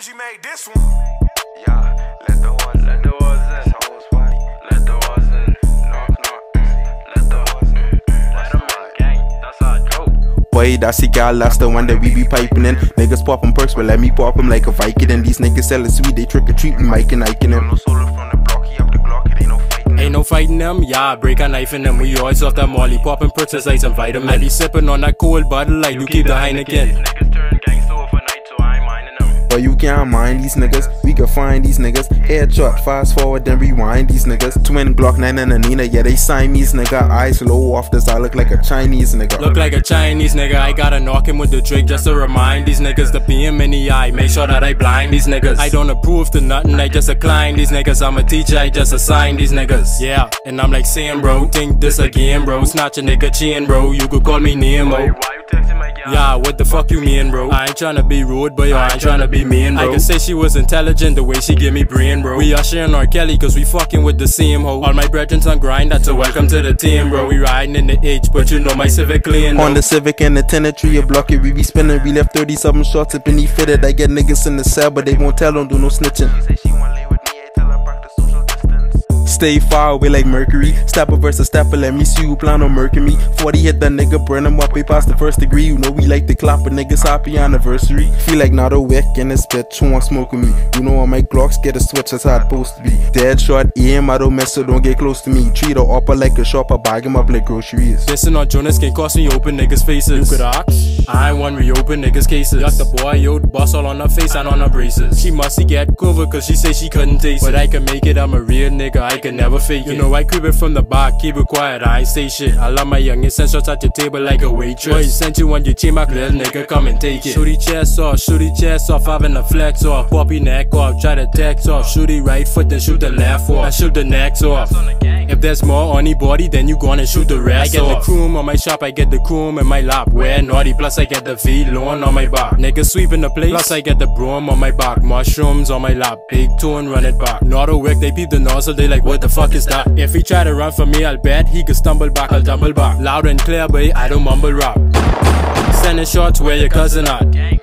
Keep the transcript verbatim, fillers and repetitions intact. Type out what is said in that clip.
Uzi made this one. Yeah, let the ones, let the ones in. Soul's party, let the ones in. Knock, knock, let the ones in. Let them in, gang, that's our joke. Boy, that's the gal, that's the one that we be piping in. Niggas poppin' perks, but let me pop 'em like a Viking. And these niggas sellin' sweet, they trick or treat me, Mike and Ike and them. No solo from the block, he up the Glock, it ain't no fighting. Ain't no fighting them, yeah, break a knife in them. We always off that molly, poppin' perks like some vitamin. I be sippin' on that cold bottle like you keep the Heineken. These niggas turn gangsta overnight, so I ain't minding them. But you can't mind these niggas, we can find these niggas. Headshot, fast forward, then rewind these niggas. Twin Glock nine and a Nina, yeah, they Siamese nigga. Eyes low off this, I look like a Chinese nigga. Look like a Chinese nigga, I gotta knock him with the trick just to remind these niggas to be him in the eye. Make sure that I blind these niggas. I don't approve to nothing, I just decline these niggas. I'm a teacher, I just assign these niggas. Yeah, and I'm like saying, bro, think this again, bro. Snatch a nigga chin, bro, you could call me Nemo. Why you texting my gal? Yeah, what the fuck you mean, bro? I ain't tryna be rude, but yo, I ain't tryna be mean, bro. I can say she was intelligent the way she give me brain, bro. We are sharing R. Kelly cause we fucking with the same hoe. All my brethrens on grind, that's a welcome to the team, bro. We riding in the H, but you know my Civic clean, On the Civic and the tenantry, a block it, we be spinning. We left thirty something shots up and he fitted. I get niggas in the cell, but they won't tell, don't do no snitching. She say she wanna lay with me, I tell her practice social distance. Stay far away like Mercury. Stepper versus stepper, let me see who plan on murking me. forty hit that nigga, burn him up, he passed the first degree. You know we like to clap, but niggas happy anniversary. Feel like not a wick in this bitch, who want smoke with me. You know all my Glocks get a switch, that's how it's supposed to be. Dead shot, aim, I don't mess, so don't get close to me. Treat her upper like a shopper, bag him up like groceries. Listen on Jonas can cost me open niggas' faces. You could ask, I ain't one reopen niggas' cases. Yuck the boy, yo, boss all on her face and on her braces. She musty get covered cause she say she couldn't taste it. But I can make it, I'm a real nigga, I can never fake it. You know I creep it from the back, keep it quiet, I ain't say shit. I love my youngest and shots at your table like a waitress. Boy, sent you on your chain back, little nigga, come and take it. Shooty chest off, shooty chest off, having a flex off. Poppy neck off, try to text off. Shooty right foot, then shoot the left off. I shoot the necks off. If there's more on the body, then you gonna shoot the rest. I get off. The chrome on my shop, I get the chrome in my lap. Wear naughty, plus I get the V loan on my back. Niggas sweeping the place, plus I get the broom on my back. Mushrooms on my lap, big tone, run it back. Not a wick, they peep the nozzle, they like, what the fuck is that? If he try to run for me, I'll bet he could stumble back, I'll tumble back. Loud and clear, boy, I don't mumble rap. Sending shots where your cousin at.